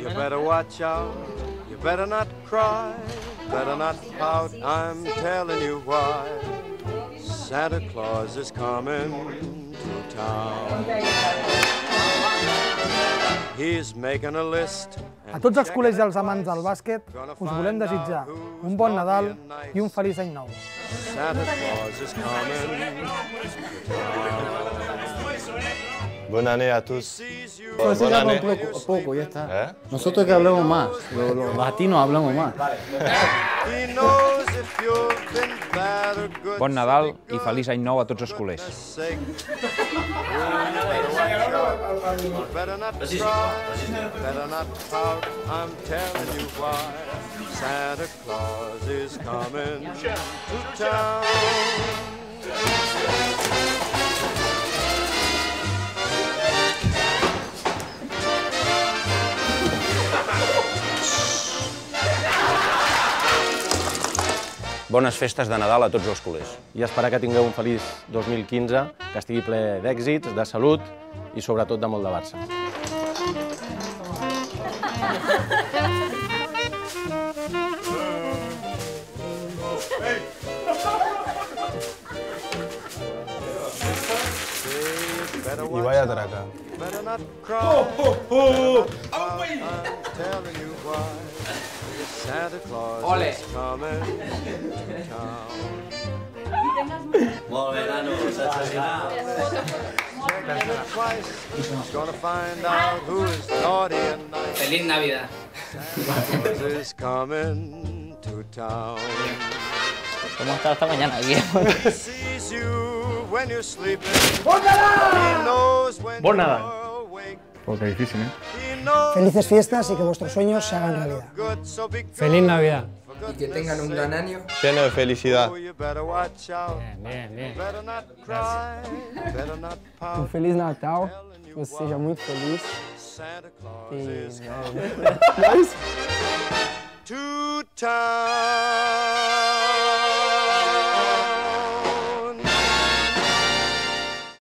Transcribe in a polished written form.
You better watch out, you better not cry, better not pout, I'm telling you why. Santa Claus is coming to town. He's making a list. A tots els col·legis i els amants del bàsquet us volem desitjar un bon Nadal i un feliç any nou. Santa Claus is coming to town. Buena année a todos. Buena année. Poco, ya está. Nosotros que hablamos más, los latinos hablamos más. Bon Nadal i feliç any nou a tots els culers. Santa Claus is coming to town. Bones festes de Nadal a tots els culers. I esperar que tingueu un feliç 2015, que estigui ple d'èxits, de salut i sobretot de molt de Barça. Y vaya traca. Santa Claus is coming to town. Molt bé, nano, sensacional. Checking it twice, he's gonna find out who is naughty and nice. Feliz Navidad. Santa Claus is coming to town. ¿Cómo está esta mañana aquí? He sees you when you're sleeping. He knows when Bon Nadal. you're awake. Qué difícil, ¿eh? Felices fiestas y que vuestros sueños se hagan realidad. Feliz Navidad. Y que tengan un gran año. Lleno de felicidad. Bien, bien. Un feliz Natal, que você seja muito feliz. To town.